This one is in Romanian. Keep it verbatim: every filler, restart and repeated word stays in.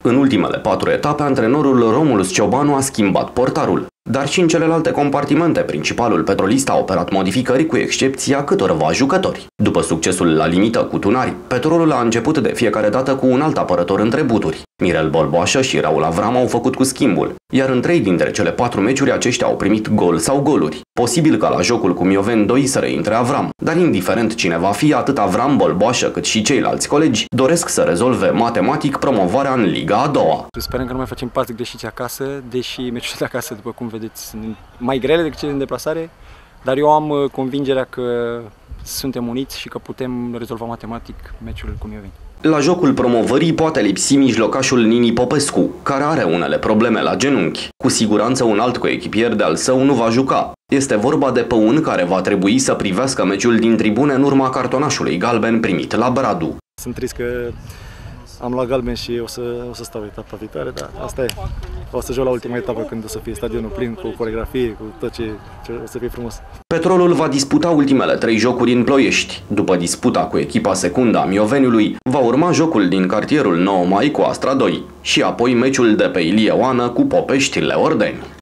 În ultimele patru etape, antrenorul Romulus Ciobanu a schimbat portarul. Dar și în celelalte compartimente, principalul petrolist a operat modificări cu excepția câtorva jucători. După succesul la limită cu Tunari, Petrolul a început de fiecare dată cu un alt apărător între buturi. Mirel Bolboașă și Raul Avram au făcut cu schimbul, iar în trei dintre cele patru meciuri aceștia au primit gol sau goluri. Posibil ca la jocul cu Mioveni doi să reintre Avram, dar indiferent cine va fi, atât Avram, Bolboașă cât și ceilalți colegi doresc să rezolve matematic promovarea în Liga a doua. Sperăm că nu mai facem patru greșiți acasă, deși meciurile de acasă, după cum vedeți, sunt mai grele decât cele în deplasare, dar eu am convingerea că suntem uniți și că putem rezolva matematic meciul cu Mioveni. La jocul promovării poate lipsi mijlocașul Nini Popescu, care are unele probleme la genunchi. Cu siguranță un alt coechipier de-al său nu va juca. Este vorba de Păun, care va trebui să privească meciul din tribune în urma cartonașului galben primit la Bradu. Sunt trist că am luat galben și o să, o să stau etapa viitoare, dar asta e. O să joc la ultima etapă când o să fie stadionul plin, cu coreografie, cu tot ce, ce o să fie frumos. Petrolul va disputa ultimele trei jocuri în Ploiești. După disputa cu echipa secundă a Mioveniului, va urma jocul din cartierul nouă mai cu Astra doi și apoi meciul de pe Ilie Oană cu Popești Leordeni.